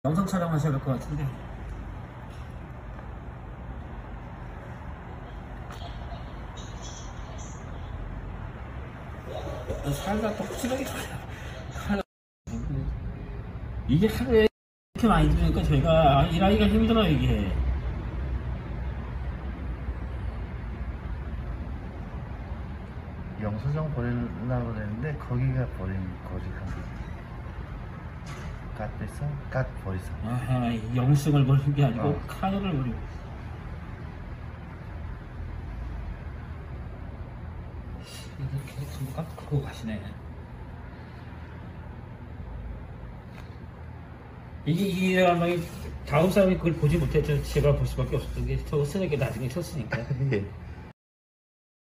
영상 촬영하셔야 될 것 같은데. 살다 또 확실하게 살아. 이게 하루에 이렇게 많이 들으니까 저희가 일하기가 힘들어요, 이게. 영수증 버리려고 그랬는데 거기가 버린 거짓한 거지. 갓 뺐어? 갓 버리서. 아하, 영수증을 버리는 게 아니고 어. 카드를 버리고. 이렇게 전부 깎고 가시네. 이게 아마 다음 사람이 그걸 보지 못했죠. 제가 볼 수밖에 없었던 게 저거 쓰는 게 나중에 쳤으니까. 예.